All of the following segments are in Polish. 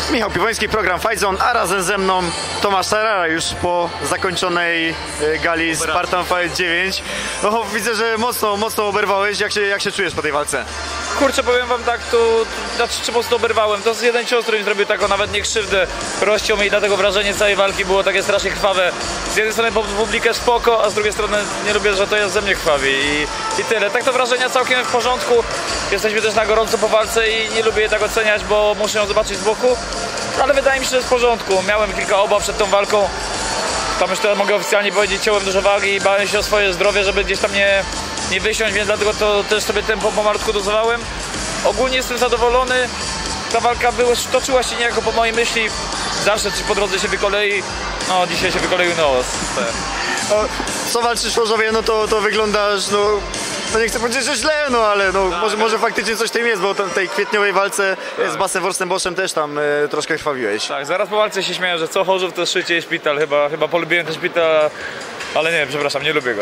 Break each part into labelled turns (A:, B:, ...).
A: Michał Piwoński, program Fight Zone, a razem ze mną Tomasz Tarara już po zakończonej gali Spartan Fight 9. No, widzę, że mocno oberwałeś. Jak się czujesz po tej walce?
B: Kurczę, powiem wam tak, czy mocno oberwałem. To jest jeden cios, który mi zrobił taką nawet nie krzywdę. Rozciął mnie i dlatego wrażenie całej walki było takie strasznie krwawe. Z jednej strony publikę spoko, a z drugiej strony nie lubię, że to jest ze mnie krwawi i tyle. Tak to wrażenia całkiem w porządku. Jesteśmy też na gorąco po walce i nie lubię je tak oceniać, bo muszę ją zobaczyć z boku. Ale wydaje mi się, że jest w porządku. Miałem kilka obaw przed tą walką. Tam już to mogę oficjalnie powiedzieć, ciąłem dużo wagi i bałem się o swoje zdrowie, żeby gdzieś tam nie wysiąść, więc dlatego to też sobie tempo pomalutku dozowałem. Ogólnie jestem zadowolony. Ta walka toczyła się niejako po mojej myśli. Zawsze coś po drodze się wykolei. No, dzisiaj się wykoleił nos.
A: Co walczysz w Chorzowie, no to wyglądasz, no nie chcę powiedzieć, że źle, no ale no, tak, może faktycznie coś w tym jest, bo w tej kwietniowej walce z Basem Worstenboschem też tam troszkę krwawiłeś.
B: Tak, zaraz po walce się śmiałem, że co Chorzów to szycie i szpital. Chyba polubiłem ten szpital, ale nie, przepraszam, nie lubię go.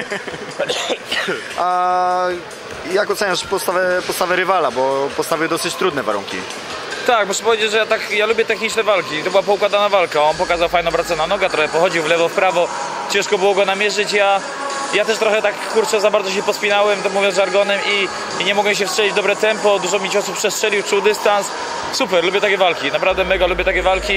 A: A jak oceniasz postawę rywala, bo postawił dosyć trudne warunki?
B: Tak, muszę powiedzieć, że ja lubię techniczne walki. To była poukładana walka. On pokazał fajną pracę na nogę, trochę pochodził w lewo, w prawo. Ciężko było go namierzyć. Ja też trochę tak, kurczę, za bardzo się pospinałem, to mówiąc żargonem i nie mogłem się wstrzelić w dobre tempo. Dużo mi ciosów przestrzelił, czuł dystans. Super, lubię takie walki. Naprawdę mega lubię takie walki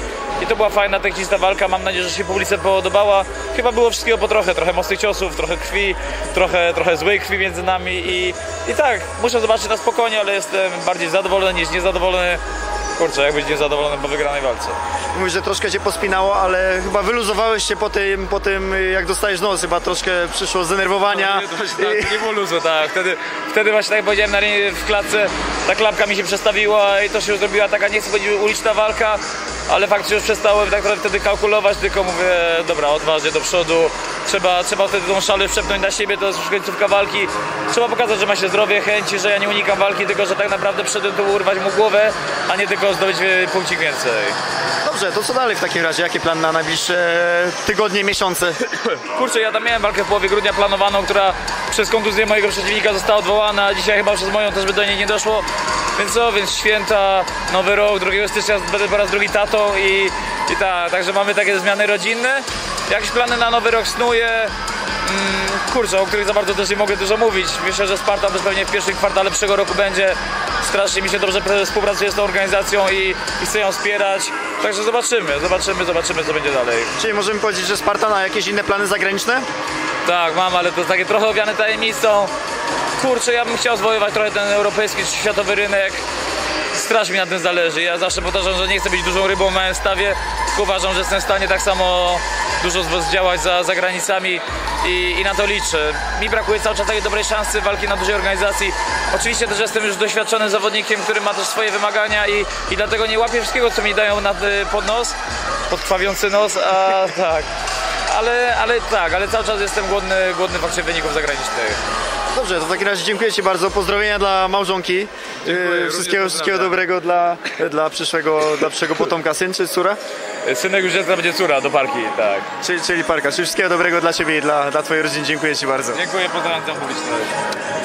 B: i to była fajna, techniczna walka. Mam nadzieję, że się publice podobała. Chyba było wszystkiego po trochę mocnych ciosów, trochę krwi, trochę złej krwi między nami i tak, muszę zobaczyć na spokojnie, ale jestem bardziej zadowolony niż niezadowolony. Kurczę, jak być niezadowolony po wygranej walce.
A: Mówisz, że troszkę cię pospinało, ale chyba wyluzowałeś się po tym jak dostajesz nos, chyba troszkę przyszło zdenerwowania.
B: Tak, nie było luzu, tak. Wtedy właśnie, tak jak powiedziałem, w klatce ta klapka mi się przestawiła i to się już zrobiła taka, nie chcę powiedzieć, uliczna walka, ale faktycznie już przestałem tak wtedy kalkulować, tylko mówię, dobra, odważnie do przodu. Trzeba wtedy tą szalę wszczepnąć na siebie, to jest już końcówka walki. Trzeba pokazać, że ma się zdrowie, chęci, że ja nie unikam walki, tylko że tak naprawdę przyszedłem tu urwać mu głowę, a nie tylko zdobyć punkcik więcej.
A: Dobrze, to co dalej w takim razie? Jaki plan na najbliższe tygodnie, miesiące?
B: Kurczę, ja tam miałem walkę w połowie grudnia planowaną, która przez kontuzję mojego przeciwnika została odwołana. Dzisiaj chyba przez moją też by do niej nie doszło. Więc święta, nowy rok, 2 stycznia będę po raz drugi tatą i tak, także mamy takie zmiany rodzinne. Jakieś plany na nowy rok snuję. Kurczę, o których za bardzo też nie mogę dużo mówić. Myślę, że Spartan też pewnie w pierwszym kwartale przyszłego roku będzie. Strasznie mi się dobrze współpracuje z tą organizacją i chcę ją wspierać. Także zobaczymy, co będzie dalej.
A: Czyli możemy powiedzieć, że Spartan ma jakieś inne plany zagraniczne?
B: Tak, mam, ale to jest takie trochę owiane tajemnicą. Kurczę, ja bym chciał zwoływać trochę ten europejski czy światowy rynek. Strasznie mi na tym zależy. Ja zawsze powtarzam, że nie chcę być dużą rybą w małym stawie, tylko uważam, że jestem w stanie tak samo dużo zdziałać za granicami i na to liczę. Mi brakuje cały czas takiej dobrej szansy walki na dużej organizacji. Oczywiście też jestem już doświadczonym zawodnikiem, który ma też swoje wymagania i dlatego nie łapię wszystkiego, co mi dają pod nos, pod krwawiący nos, a tak. Ale cały czas jestem głodny faktycznie wyników zagranicznych.
A: Dobrze, to w takim razie dziękuję ci bardzo. Pozdrowienia dla małżonki. Wszystkiego dobrego dla przyszłego potomka. Syn czy córa?
B: Synek już jest, będzie córa do parki, tak.
A: Czyli parka. Czyli wszystkiego dobrego dla ciebie i dla twojej rodziny. Dziękuję ci bardzo.
B: Dziękuję, pozdrawiam publiczność.